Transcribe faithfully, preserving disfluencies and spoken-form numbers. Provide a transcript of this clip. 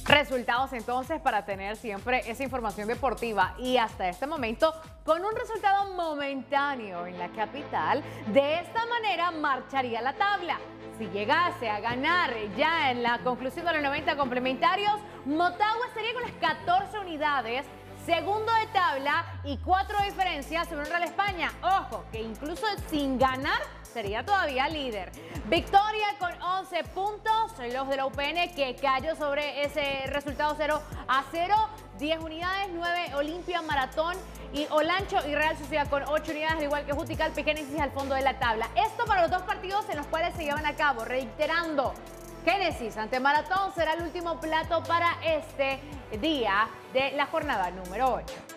Resultados entonces para tener siempre esa información deportiva y hasta este momento con un resultado momentáneo en la capital. De esta manera marcharía la tabla. Si llegase a ganar ya en la conclusión de los noventa complementarios, Motagua estaría con las catorce unidades, segundo de tabla y cuatro diferencias sobre Real España. Ojo, que incluso sin ganar sería todavía líder. Victoria con once puntos, los de la U P N que cayó sobre ese resultado cero a cero, diez unidades, nueve Olimpia, Maratón y Olancho y Real Sociedad con ocho unidades, al igual que Juticalpa y Génesis al fondo de la tabla. Esto para los dos partidos en los cuales se llevan a cabo, reiterando. Génesis ante Maratón será el último plato para este día de la jornada número ocho.